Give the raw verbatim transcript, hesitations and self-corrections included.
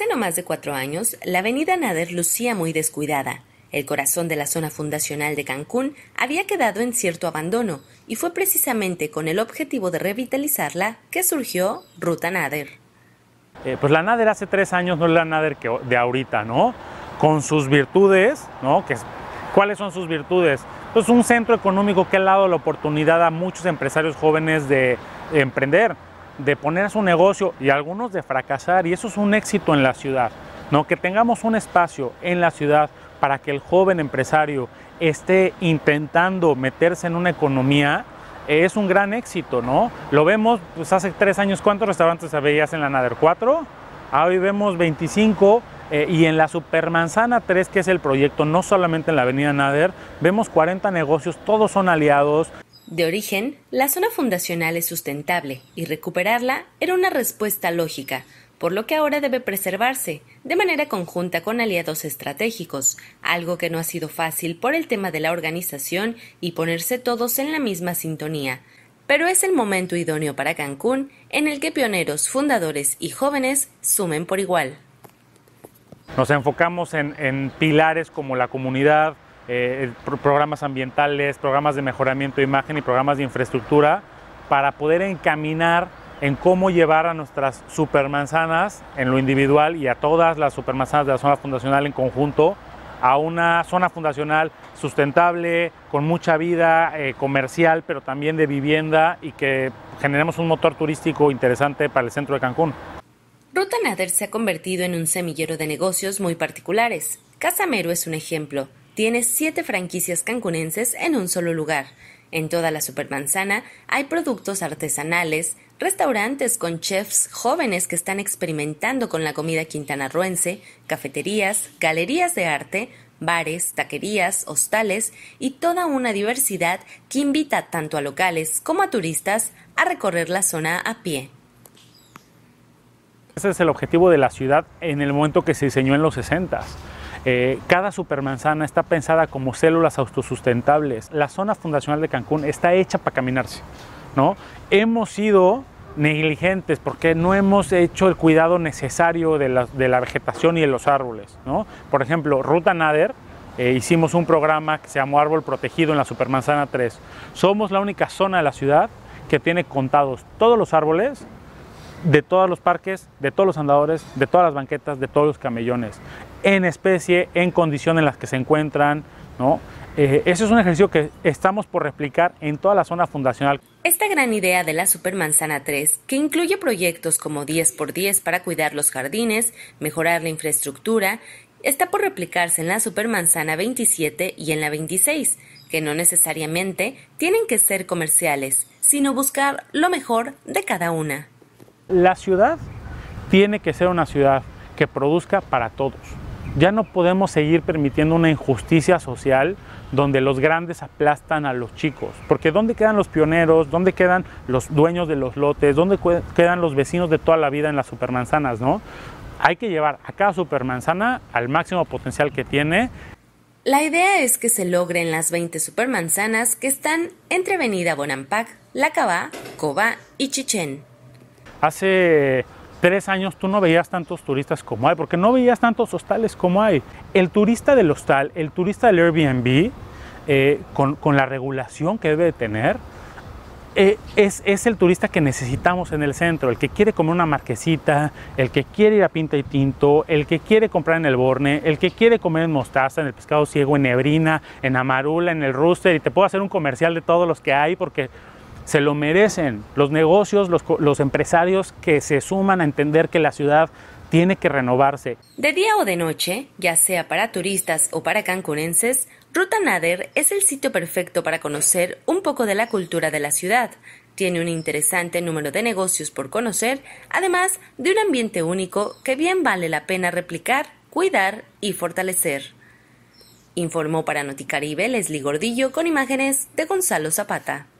Hace no más de cuatro años, la avenida Nader lucía muy descuidada. El corazón de la zona fundacional de Cancún había quedado en cierto abandono y fue precisamente con el objetivo de revitalizarla que surgió Ruta Nader. Eh, pues la Nader hace tres años no es la Nader que de ahorita, ¿no? Con sus virtudes, ¿no? Que, ¿cuáles son sus virtudes? Pues un centro económico que ha dado la oportunidad a muchos empresarios jóvenes de, de emprender, de poner su negocio y algunos de fracasar, y eso es un éxito en la ciudad, ¿no? Que tengamos un espacio en la ciudad para que el joven empresario esté intentando meterse en una economía, eh, es un gran éxito, ¿no? Lo vemos, pues hace tres años, ¿cuántos restaurantes veías en la Nader? ¿Cuatro? Ah, hoy vemos veinticinco, eh, y en la Supermanzana tres, que es el proyecto, no solamente en la avenida Nader, vemos cuarenta negocios, todos son aliados. De origen, la zona fundacional es sustentable y recuperarla era una respuesta lógica, por lo que ahora debe preservarse, de manera conjunta con aliados estratégicos, algo que no ha sido fácil por el tema de la organización y ponerse todos en la misma sintonía. Pero es el momento idóneo para Cancún, en el que pioneros, fundadores y jóvenes sumen por igual. Nos enfocamos en, en pilares como la comunidad, eh, programas ambientales, programas de mejoramiento de imagen y programas de infraestructura para poder encaminar en cómo llevar a nuestras supermanzanas en lo individual y a todas las supermanzanas de la zona fundacional en conjunto a una zona fundacional sustentable, con mucha vida eh, comercial, pero también de vivienda, y que generemos un motor turístico interesante para el centro de Cancún. Ruta Nader se ha convertido en un semillero de negocios muy particulares. Casamero es un ejemplo. Tiene siete franquicias cancunenses en un solo lugar. En toda la supermanzana hay productos artesanales, restaurantes con chefs jóvenes que están experimentando con la comida quintanarroense, cafeterías, galerías de arte, bares, taquerías, hostales y toda una diversidad que invita tanto a locales como a turistas a recorrer la zona a pie. Ese es el objetivo de la ciudad en el momento que se diseñó en los sesentas. Eh, cada supermanzana está pensada como células autosustentables. La zona fundacional de Cancún está hecha para caminarse, ¿no? Hemos sido negligentes porque no hemos hecho el cuidado necesario de la, de la vegetación y de los árboles, ¿no? Por ejemplo, Ruta Nader, eh, hicimos un programa que se llamó Árbol Protegido en la Supermanzana tres. Somos la única zona de la ciudad que tiene contados todos los árboles de todos los parques, de todos los andadores, de todas las banquetas, de todos los camellones, en especie, en condición en las que se encuentran, ¿no? Eh, ese es un ejercicio que estamos por replicar en toda la zona fundacional. Esta gran idea de la Supermanzana tres, que incluye proyectos como diez por diez para cuidar los jardines, mejorar la infraestructura, está por replicarse en la Supermanzana veintisiete y en la veintiséis, que no necesariamente tienen que ser comerciales, sino buscar lo mejor de cada una. La ciudad tiene que ser una ciudad que produzca para todos. Ya no podemos seguir permitiendo una injusticia social donde los grandes aplastan a los chicos. Porque ¿dónde quedan los pioneros? ¿Dónde quedan los dueños de los lotes? ¿Dónde quedan los vecinos de toda la vida en las supermanzanas, ¿no? Hay que llevar a cada supermanzana al máximo potencial que tiene. La idea es que se logren las veinte supermanzanas que están entre Avenida Bonampak, Lacabá, Cobá y Chichén. Hace tres años tú no veías tantos turistas como hay, porque no veías tantos hostales como hay. El turista del hostal, el turista del Airbnb, eh, con, con la regulación que debe de tener, eh, es, es el turista que necesitamos en el centro, el que quiere comer una marquesita, el que quiere ir a Pinta y Tinto, el que quiere comprar en el Borne, el que quiere comer en Mostaza, en el Pescado Ciego, en Nebrina, en Amarula, en el Rooster, y te puedo hacer un comercial de todos los que hay porque se lo merecen. Los negocios, los, los empresarios que se suman a entender que la ciudad tiene que renovarse. De día o de noche, ya sea para turistas o para cancunenses, Ruta Nader es el sitio perfecto para conocer un poco de la cultura de la ciudad. Tiene un interesante número de negocios por conocer, además de un ambiente único que bien vale la pena replicar, cuidar y fortalecer. Informó para Noticaribe Leslie Gordillo con imágenes de Gonzalo Zapata.